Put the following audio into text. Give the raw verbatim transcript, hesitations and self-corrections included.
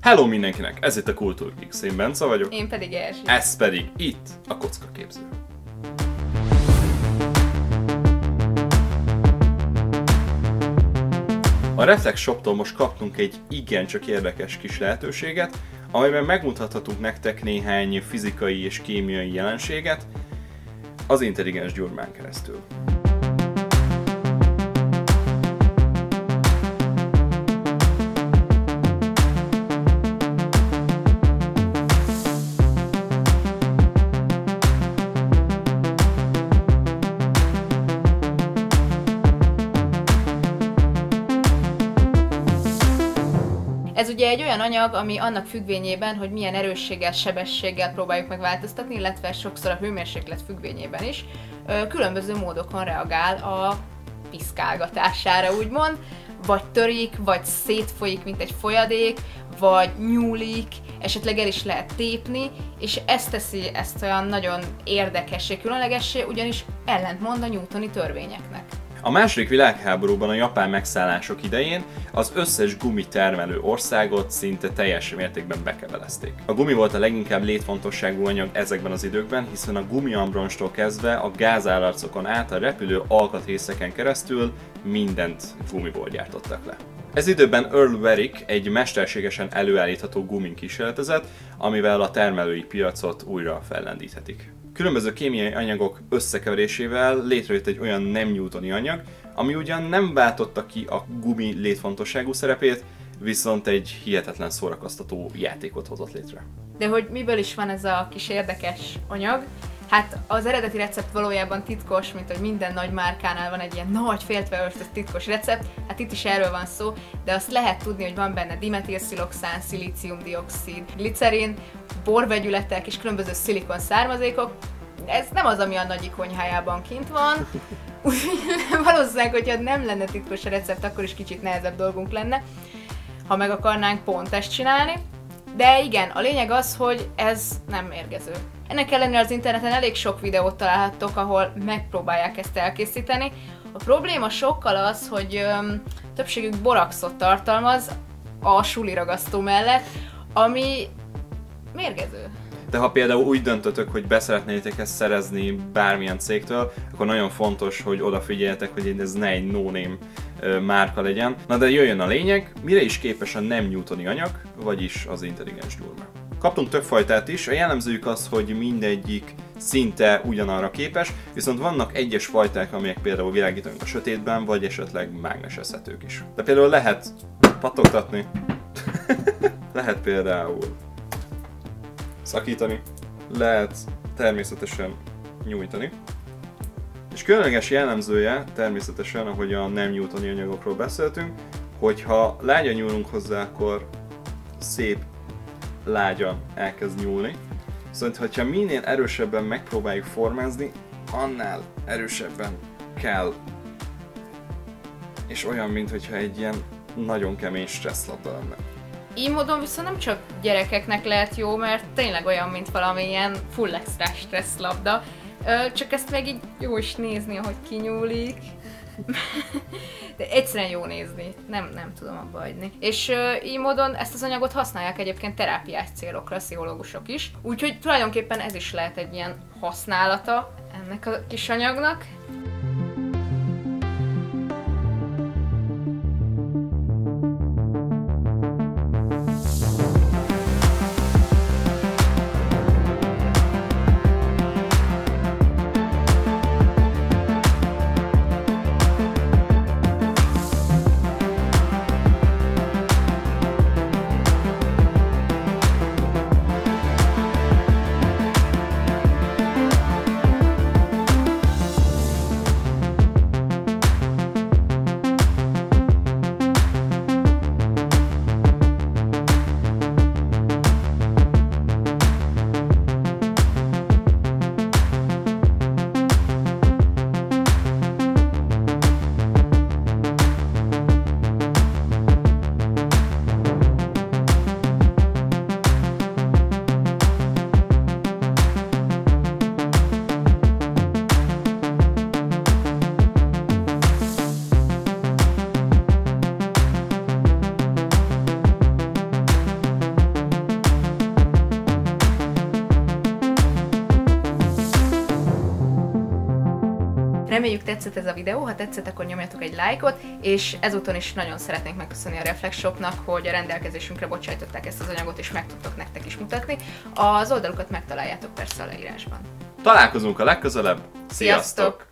Hello mindenkinek, ez itt a Kultúrgeeks, én Bence vagyok. Én pedig Erzsi. Ez pedig itt a Kockaképző. A Reflex Shoptól most kaptunk egy igencsak érdekes kis lehetőséget, amelyben megmutathatunk nektek néhány fizikai és kémiai jelenséget az intelligens gyurmán keresztül. Ez ugye egy olyan anyag, ami annak függvényében, hogy milyen erősséggel, sebességgel próbáljuk megváltoztatni, illetve sokszor a hőmérséklet függvényében is, különböző módokon reagál a piszkálgatására, úgymond. Vagy törik, vagy szétfolyik, mint egy folyadék, vagy nyúlik, esetleg el is lehet tépni, és ez teszi ezt olyan nagyon érdekessé, különlegessé, ugyanis ellentmond a newtoni törvényeknek. A második világháborúban a japán megszállások idején az összes gumitermelő országot szinte teljes mértékben bekebelezték. A gumi volt a leginkább létfontosságú anyag ezekben az időkben, hiszen a gumiambroncstól kezdve a gázállarcokon át a repülő alkatrészeken keresztül mindent gumiból gyártottak le. Ez időben Earl Warwick egy mesterségesen előállítható gumin kísérletezett, amivel a termelői piacot újra fellendíthetik. Különböző kémiai anyagok összekeverésével létrejött egy olyan nem newtoni anyag, ami ugyan nem váltotta ki a gumi létfontosságú szerepét, viszont egy hihetetlen szórakoztató játékot hozott létre. De hogy miből is van ez a kis érdekes anyag? Hát az eredeti recept valójában titkos, mint hogy minden nagy márkánál van egy ilyen nagy féltve öltött titkos recept, hát itt is erről van szó, de azt lehet tudni, hogy van benne dimetilsziloxán, szilíciumdioxid, glicerin, borvegyületek és különböző szilikon származékok. Ez nem az, ami a nagyik konyhájában kint van, valószínűleg, hogyha nem lenne titkos a recept, akkor is kicsit nehezebb dolgunk lenne, ha meg akarnánk pont ezt csinálni. De igen, a lényeg az, hogy ez nem mérgező. Ennek ellenére az interneten elég sok videót találhattok, ahol megpróbálják ezt elkészíteni. A probléma sokkal az, hogy öm, többségük boraxot tartalmaz a suliragasztó mellett, ami mérgező. De ha például úgy döntötök, hogy beszeretnétek ezt szerezni bármilyen cégtől, akkor nagyon fontos, hogy odafigyeljetek, hogy ez ne egy no-name márka legyen. Na de jöjjön a lényeg, mire is képes a nem newtoni anyag, vagyis az intelligens gyurma. Kaptunk több fajtát is, a jellemzőjük az, hogy mindegyik szinte ugyanarra képes, viszont vannak egyes fajták, amelyek például világítanak a sötétben, vagy esetleg mágnesezhetők is. De például lehet pattogtatni, lehet például szakítani, lehet természetesen nyújtani. És különleges jellemzője természetesen, ahogy a nem newtoni anyagokról beszéltünk, hogyha lágyan nyúlunk hozzá, akkor szép lágyan elkezd nyúlni. Szóval, hogyha minél erősebben megpróbáljuk formázni, annál erősebben kell. És olyan, mintha egy ilyen nagyon kemény stresszlabda lenne. Így módon viszont nem csak gyerekeknek lehet jó, mert tényleg olyan, mint valamilyen full extra stresszlabda. Csak ezt meg így jó is nézni, ahogy kinyúlik. De egyszerűen jó nézni, nem, nem tudom abba hagyni. És uh, így módon ezt az anyagot használják egyébként terápiás célokra, pszichológusok is. Úgyhogy tulajdonképpen ez is lehet egy ilyen használata ennek a kis anyagnak. Reméljük tetszett ez a videó, ha tetszett, akkor nyomjatok egy lájkot, és ezúton is nagyon szeretnénk megköszönni a Reflex Shopnak, hogy a rendelkezésünkre bocsájtották ezt az anyagot, és meg tudtok nektek is mutatni. Az oldalukat megtaláljátok persze a leírásban. Találkozunk a legközelebb. Sziasztok!